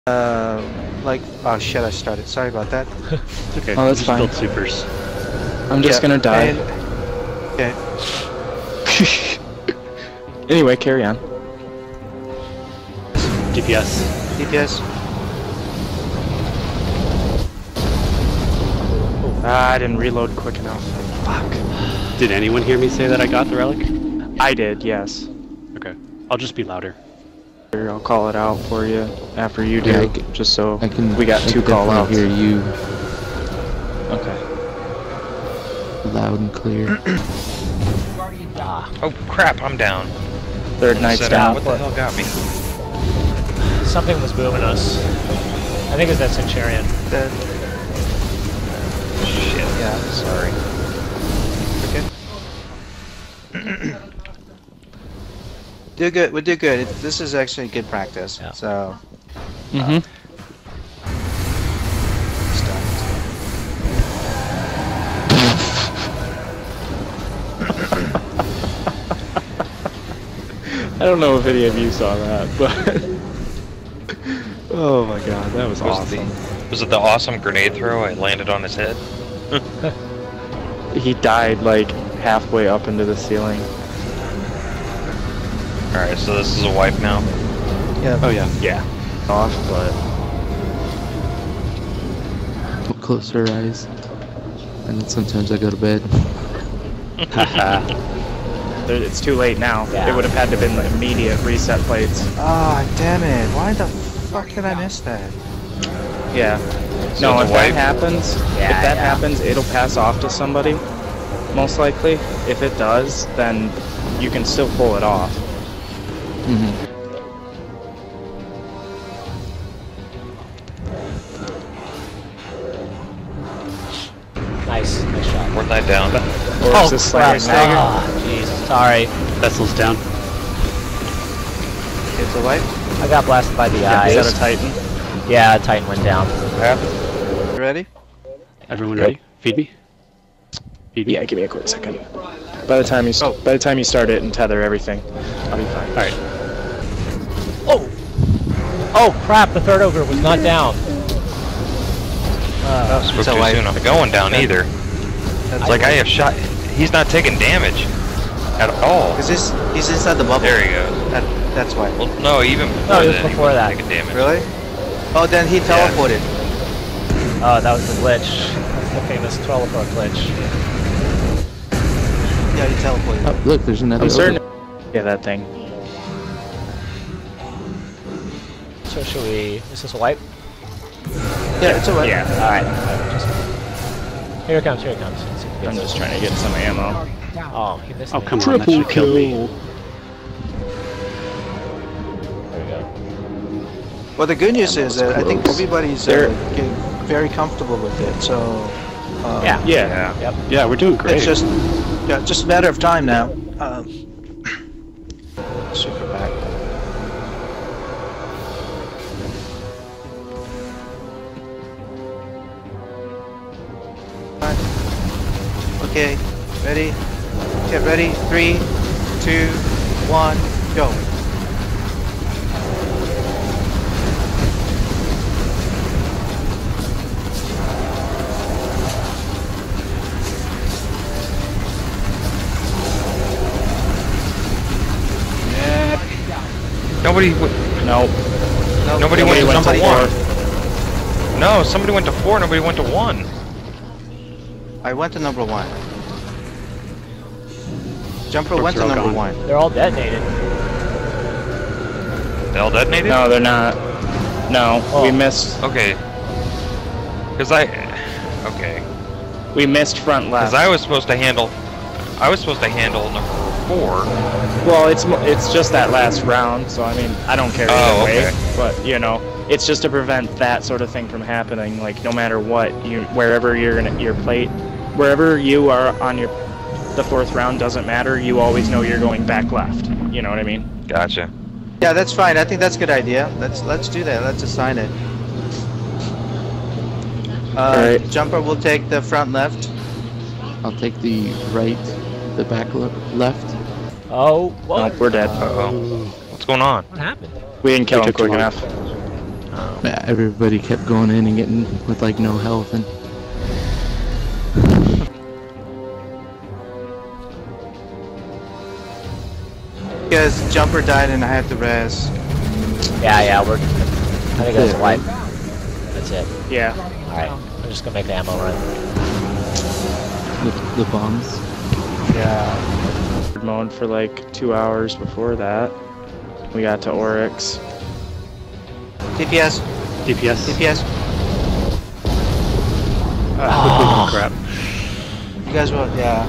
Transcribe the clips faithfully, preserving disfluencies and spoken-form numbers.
Uh, like, oh shit, I started. Sorry about that. It's okay. Oh, that's just fine. build supers. I'm just Yeah, gonna die. and- okay. Anyway, carry on. D P S. D P S. Ah, I didn't reload quick enough. Fuck. Did anyone hear me say that I got the relic? I did, yes. Okay. I'll just be louder. Here, I'll call it out for you after you do, Yeah, I c- just so I can. we got I two can call outs. definitely hear you Okay. loud and clear. Ah. Oh crap, I'm down. Third night's Set down. up. What the hell got me? Something was booming us. I think it was that Centurion. Then, Shit. yeah. Sorry. Okay. Do good. We do good. It, this is actually good practice. Yeah. So. Mm-hmm. I don't know if any of you saw that, but oh my god, that was, Was, awesome. the, was it the awesome grenade throw? I landed on his head. He died like halfway up into the ceiling. Alright, so this is a wipe now. Yeah. Oh yeah. Yeah. Off, but Close our eyes, and then sometimes I go to bed. Haha. It's too late now. Yeah. It would have had to have been the immediate reset plates. Ah, damn it! Why the fuck did I miss that? Yeah. So No, it's if a that wipe? happens, Yeah, if that yeah. happens, it'll pass off to somebody. Most likely. If it does, then you can still pull it off. Mm-hmm. Nice, nice shot. Fourth night down. Or Oh is this crap! like stagger? Ah, jeez, sorry. Vessel's down. It's a wipe. I got blasted by the Yeah, eyes. is that a Titan? Yeah, Titan went down. What happened? You ready? Everyone Yep. ready? Feed me. Feed me. Yeah, give me a quick second. By the time you st Oh. by the time you start it and tether everything, I'll be fine. All right. Oh! Oh crap! The third ogre was not down. Uh, Spoke So too I- soon. I'm going down either. That's It's like I have shot. He's not taking damage at all. Is this? He's inside the bubble. There he goes. That, that's why. Well, no, even No, before it was that, he before wasn't that. taking damage. Really? Oh, then he teleported. oh, that was the glitch. That's the famous teleport glitch. Yeah, he teleported. Oh, look, there's another. I'm certain. ogre. Yeah, that thing. So should we? Is this a wipe? Yeah, it's a wipe. Yeah. All right. Here it comes. Here it comes. Let's see if we I'm get just this. trying to get some ammo. Oh, he missed Oh me. come on, that should kill me. There we go. Well, the good news is that I think close. everybody's There- uh, getting very comfortable with it. So. Uh, Yeah. Yeah. Yep. Yeah, we're doing great. It's just, yeah, just a matter of time now. Um, super back. Okay, ready? Get ready. Three, two, one, go. Nobody. W Nope. No, Nobody went to went number to one. four. No, somebody went to four. Nobody went to one. I went to number one. Jumper Books went are to all number gone. one. They're all detonated. They all detonated. No, they're not. No, Oh. we missed. Okay. Because I. Okay. We missed front Because left. I was supposed to handle. I was supposed to handle number four. Well, it's mo- it's just that last round, so I mean, I don't care either Oh, way. okay. But you know, it's just to prevent that sort of thing from happening. Like no matter what, you wherever you're gonna your plate, wherever you are on your the fourth round doesn't matter. You always know you're going back left. You know what I mean? Gotcha. Yeah, that's fine. I think that's a good idea. Let's let's do that. Let's assign it. Uh, Alright. Jumper will take the front left. I'll take the right, the back le left. Oh, what? Nope, we're dead. Uh oh. What's going on? What happened? We didn't kill We him took too quick long. enough. Yeah, everybody kept going in and getting with like no health and. Because jumper died and I had to res. Yeah, yeah, we're. I think that's wipe. That's it. Yeah. Alright, I'm just gonna make an ammo run. The, the bombs. Yeah. Mode for like two hours before that. We got to Oryx. D P S. D P S. D P S. Oh, crap. You guys will, yeah.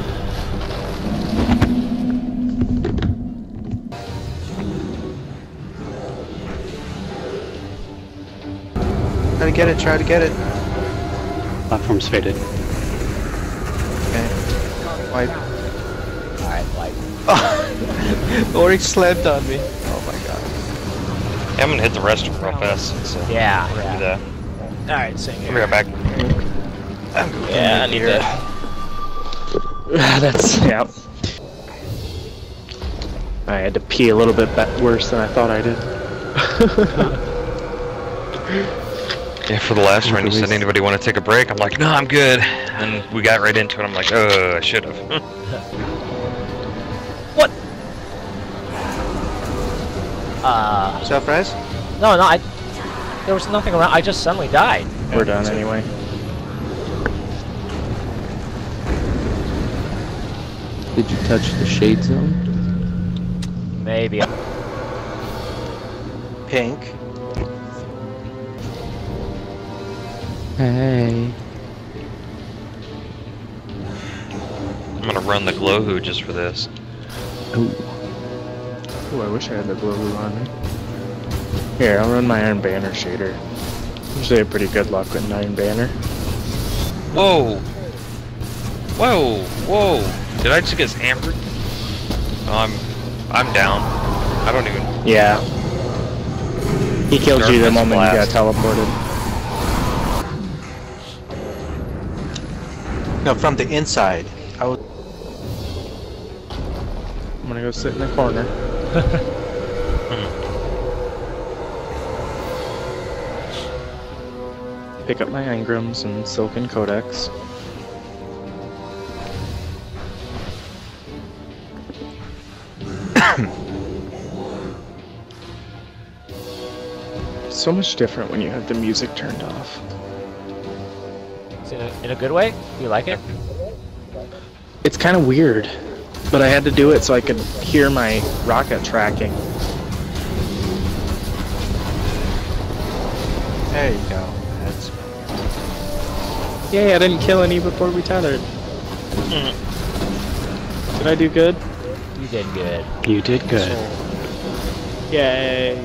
Try to get it, try to get it. Platform's faded. Okay. Wipe. Alright, wipe. Oh, Oryx slammed on me. Oh my god. Yeah, I'm gonna hit the rest of them real fast. So Yeah, we're gonna yeah. do that. Alright, same Let here. me go back. Yeah, I need to. That's, yeah. I had to pee a little bit worse than I thought I did. Yeah, for the last run, you said anybody want to take a break? I'm like, no, I'm good. And we got right into it. I'm like, oh, I should have. What? Uh. Self-res? No, no, I. There was nothing around. I just suddenly died. We're done anyway. Did you touch the shade zone? Maybe. Pink. Hey. I'm gonna run the glow hoo just for this. Ooh. Ooh, I wish I had the glow glue on me. Here, I'll run my Iron Banner shader. Usually have pretty good luck with Iron Banner. Whoa! Whoa! Whoa! Did I just get hammered? Oh, I'm, I'm down. I don't even. Yeah. He killed you the Darkness moment you got blast. teleported. No, from the inside. I was I'm gonna go sit in the corner. Pick up my engrams and silken codex. So much different when you have the music turned off. Is it in a, in a good way? You like it? It's kind of weird, but I had to do it so I could hear my rocket tracking. There you go. That's Yay, I didn't kill any before we tethered. Did I do good? You did good. You did good. Yay.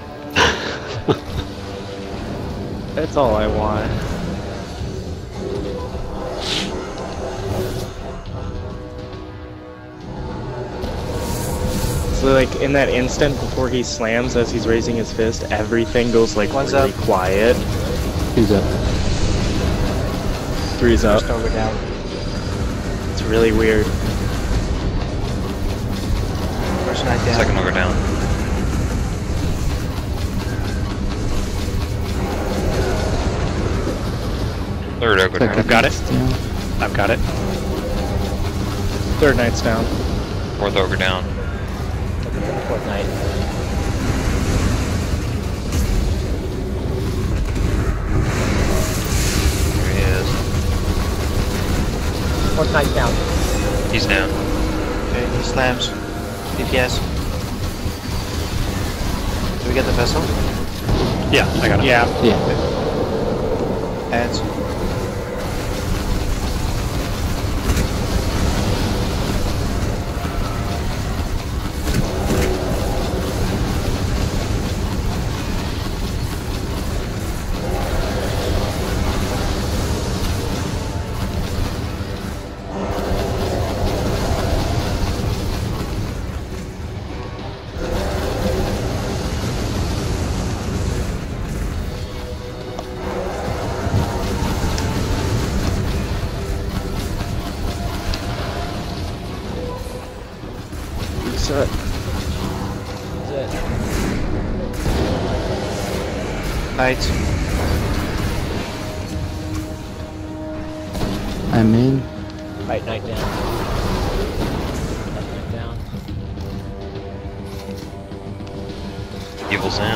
That's all I want. So like in that instant before he slams as he's raising his fist, everything goes like One's really up. quiet. Who's up? Three's up. first over down. It's really weird. First night down. Second over down. Third over down. I've got it. Down. I've got it. Third night's down. Fourth over down. Looking for the fourth night. There he is. Fourth night's down. He's down. Okay, he slams. D P S. Do we get the vessel? Yeah, I got it. Yeah. Yeah. Adds. Knight. I'm in. Right knight down. Left knight down. Evil's in.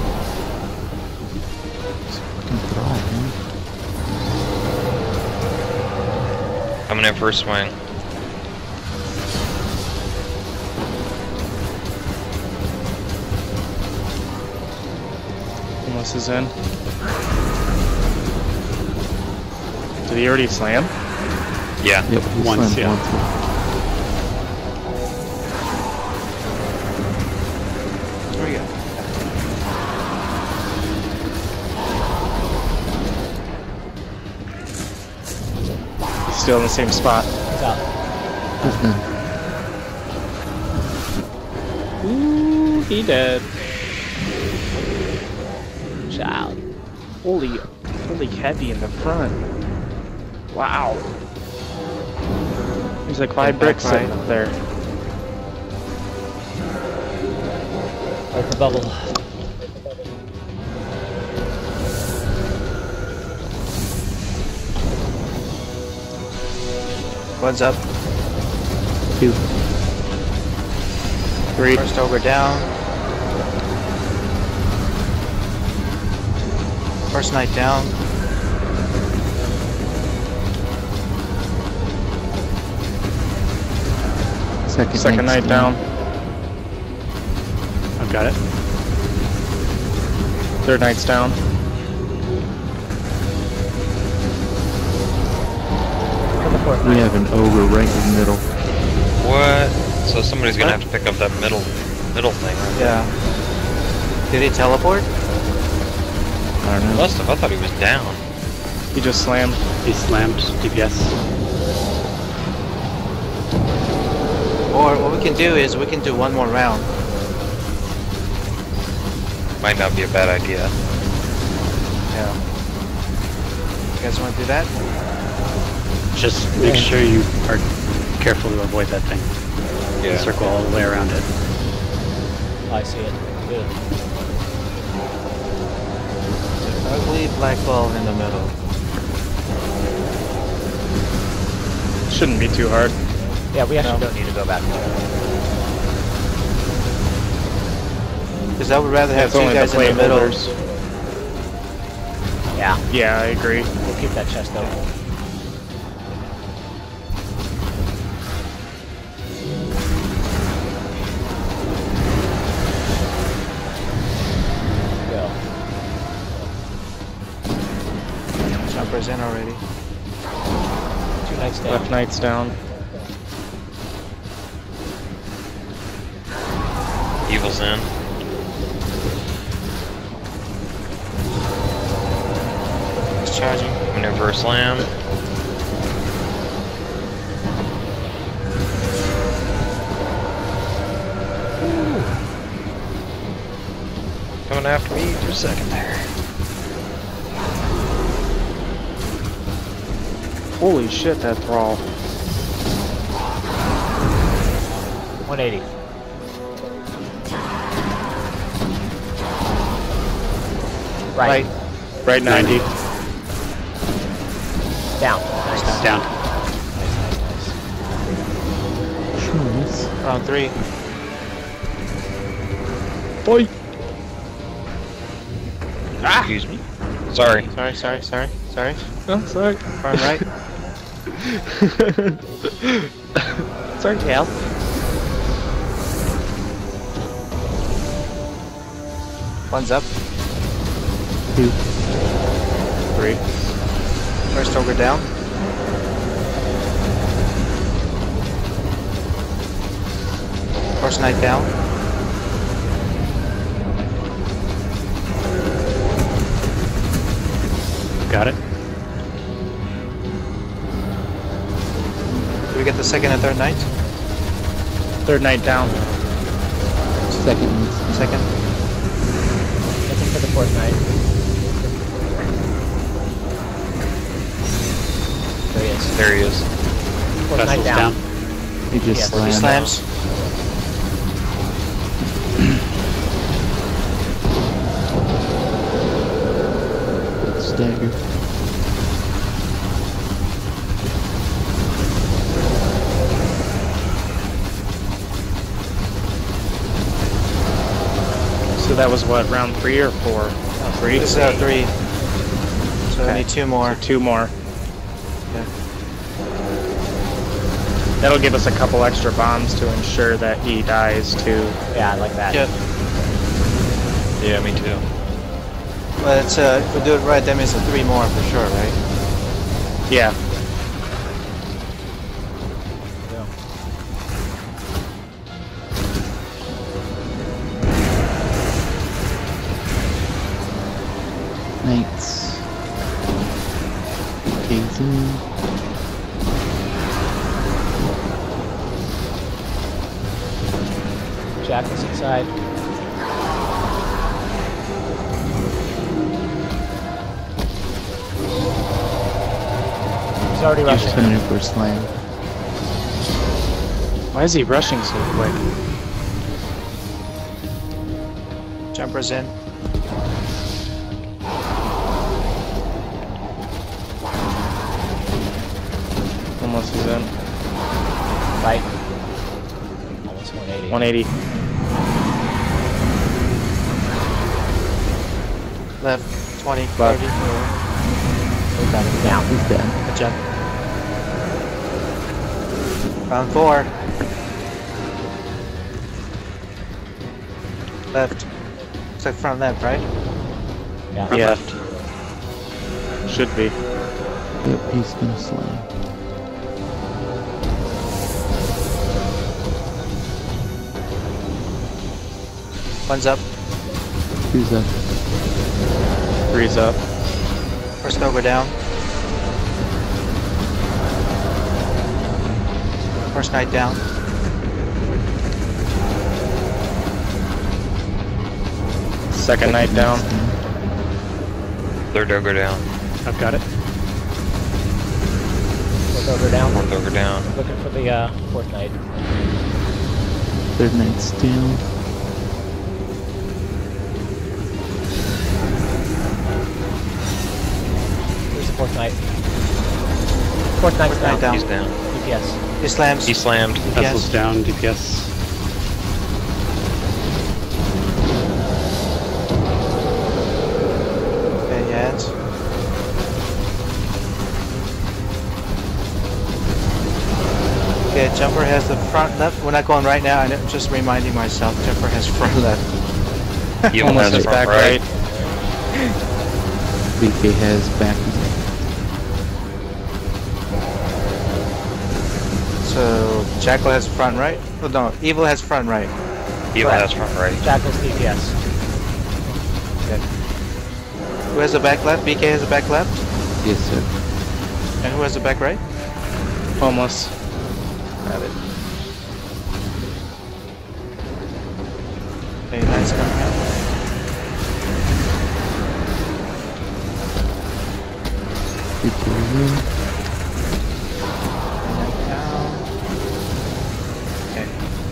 Fucking thrive, man. Coming in for a swing. Unless is in. Did he already slam? Yeah. Yep, he Once, slammed yeah. once. There we go. He's still in the same spot. He's out. He's done. Ooh, he dead. Child. Holy, holy heavy in the front. Wow. There's like five Yeah, bricks back sitting right. up there. Right for bubble. One's up. Two. Three. First over down. First Knight down. Second, Second knight's night down. I've got it. Third night's down. For the fourth We knight. have an ogre right in the middle. What? So somebody's gonna have to pick up that middle middle thing. Right? Yeah. Did he teleport? I don't know. Must have. I thought he was down. He just slammed. He slammed D P S. Or what we can do is we can do one more round. Might not be a bad idea. Yeah. You guys want to do that? Just make sure you are careful to avoid that thing. Yeah. Circle all the way around it. I see it. Good. Ugly black ball in the middle. Shouldn't be too hard. Yeah, we actually No. don't need to go back there. Because I would rather have It's two only the guys in the plate middle. holders. Yeah, Yeah, I agree. we'll keep that chest open. Go. Jumper's in already. Two knights down. Left knight's down. Evil's in. He's charging. Coming in for a slam. Coming after me for a second there. Holy shit, that thrall. one eighty. Right. Right ninety. Down. Nice. Down. Nice, nice, nice. Nice. Round three. Boy. Excuse me. Sorry. Sorry, sorry, sorry, sorry. Oh, sorry. Front right. Sorry, Cal. One's up. Two. Three. First ogre down. First Knight down. Got it. Do we get the second and third Knight? Third night down. Second knight's Second. Looking for the fourth knight. There he is. There he is. Fourth knight Vessel's down. down. He just Yes. He slammed. slams. stagger. So that was what, round three or four? Oh, three? This is uh, three. So I Okay. need two more. So two more. Yeah. That'll give us a couple extra bombs to ensure that he dies too. Yeah, I like that. Yep. Yeah, me too. But it's, uh, if we do it right, that means a three more for sure, right? Yeah. Knights. Casing. Jackal's inside. He's already Just rushing. coming in for a slam. Why is he rushing so quick? Jumpers in. Almost is in. Right. Almost one eighty. one eighty. Left, twenty, Left. thirty. We've got him down. He's dead. Good job. Round four. Left. Looks like front left, right? Yeah. Yeah. Should be. Yep, he's gonna slam. One's up. Who's up? Three's up. First ogre down. First knight down. Second knight down. Third ogre down. I've got it. Fourth over down. Fourth ogre down. Looking for the uh, fourth knight. Third knight's down. Where's the fourth knight? Fourth knight's Fourth knight down. down. He's down. D P S. He slams. He slammed. Vessel's down, D P S. Okay, yeah, it's... Okay, jumper has the front left. We're not going right now. I'm just reminding myself. Jumper has front left. He Almost has is front back right. right. B K has back. So Jackal has front right. Oh no, Evil has front right. He has front right. Jackal's D P S. Who has the back left? B K has the back left. Yes, sir. And who has the back right? Almost. Got it. Okay, nice coming out. B K in. Down. Okay.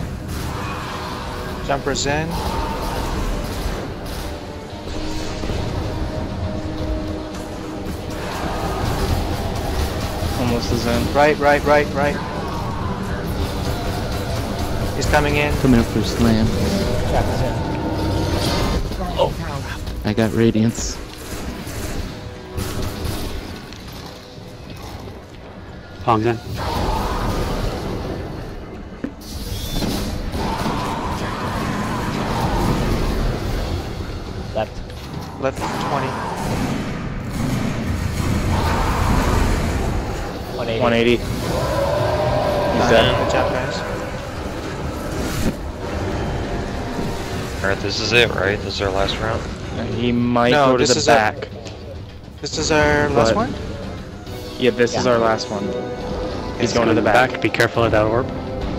Jumpers in. Almost is in. Right, right, right, right. He's coming in. Coming up for a slam. Jackal's in. I got radiance. Pong then. Left. Left twenty. one eighty. one eighty. He's dead. Good job, guys. Alright, this is it, right? This is our last round? He might No, go to this the is our- back. This is our last But- one? Yeah, this is Yeah. our last one. He's Okay. going to the back. Be careful of that orb.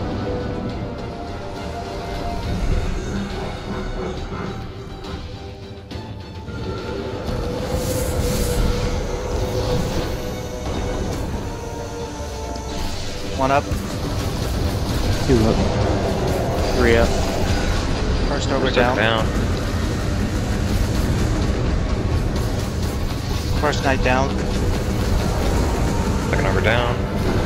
One up. Two up. Three up. First over First down. ogre down. first knight down. Second over down.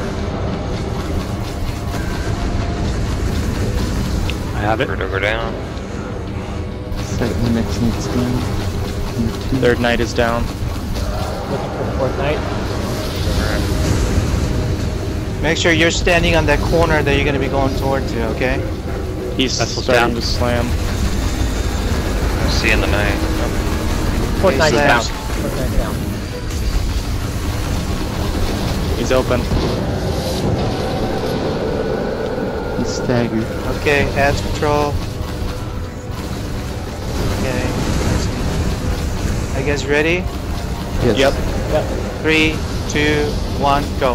I have it. Third over down. Second, the next knight's down. Number two. Third knight is down. Looking for the fourth knight. Make sure you're standing on that corner that you're going to be going toward to, okay? He's Vessel's starting down. to slam. I'm seeing the knight. Fourth Okay, knight is down. slams. Fourth knight is down. He's open. He's staggered. Okay, adds control. Okay. Are you guys ready? Yes. Yep. Yep. Three, two, one, go.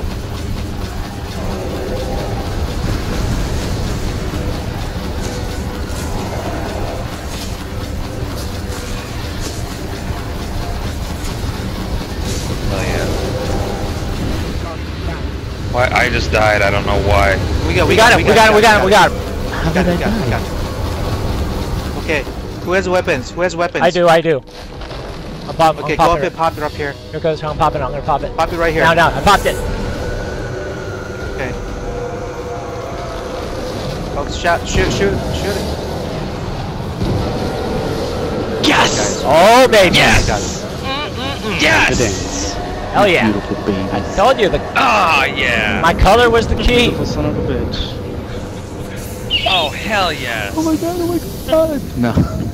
Oh yeah. Why? I just died. I don't know why. We got, We got him. We got him. We got him. We got him. How Got did I it, got it, die? got it. Okay, who has weapons? Who has weapons? I do. I do. I'm, pop, Okay, I'm go up popping and it. pop it up here. Here goes how I'm popping it. I'm gonna pop it. Pop it right here. Down, down. I popped it. Okay. Oh, shot, shoot, shoot, shoot it. Yes! Oh, baby. Yes! Got it. Yes! Hell yeah. Beautiful baby. I told you the Oh yeah! my color was the key. Beautiful son of a bitch. Oh hell yes! Oh my god, oh my god. No.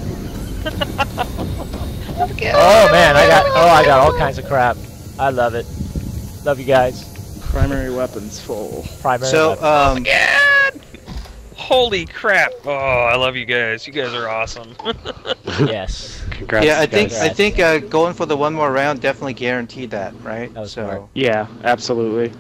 Oh man, I got oh I got all kinds of crap. I love it. Love you guys. Primary weapons full. Primary. So, weapon. um, God! Holy crap! Oh, I love you guys. You guys are awesome. yes. Congrats. yeah, I think guys. I think uh, going for the one more round definitely guaranteed that, right? That was so, smart. Yeah, absolutely.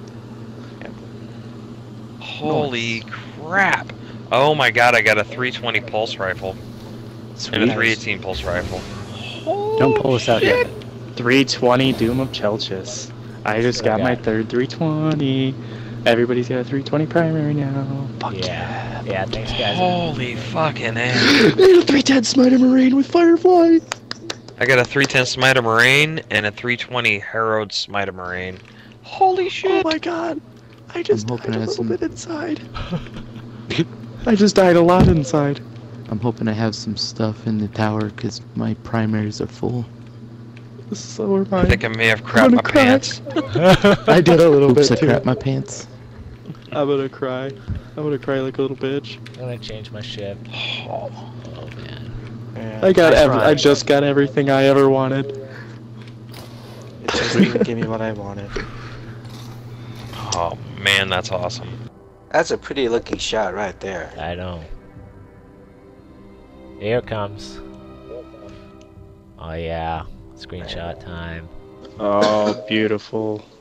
Holy crap! Oh my god, I got a three twenty pulse rifle and a Sweet. three eighteen pulse rifle. Don't pull us out yet. three twenty Doom of Chelchis. I just got my Okay. third three twenty. Everybody's got a three twenty primary now. Fuck Yeah. Yeah. Thanks guys. Holy fucking hell! yeah. three ten Smiter Marine with Firefly. I got a three ten Smiter Marine and a three twenty Harrowed Smiter Marine. Holy shit! Oh my god. I just I'm hoping died a I have little some- bit inside. I just died a lot inside. I'm hoping I have some stuff in the tower because my primaries are full. So are I mine. think I may have crapped gonna my cry. pants. I did a little Oops, I bit too. crap my pants. I'm gonna cry. I'm gonna cry like a little bitch. I'm gonna change my shift. Oh man. yeah, I got Nice ev- run. I just got everything I ever wanted. it just didn't give me what I wanted. Oh man, that's awesome. That's a pretty looking shot right there. I know. Here it comes. Oh yeah. Screenshot time. Oh, beautiful.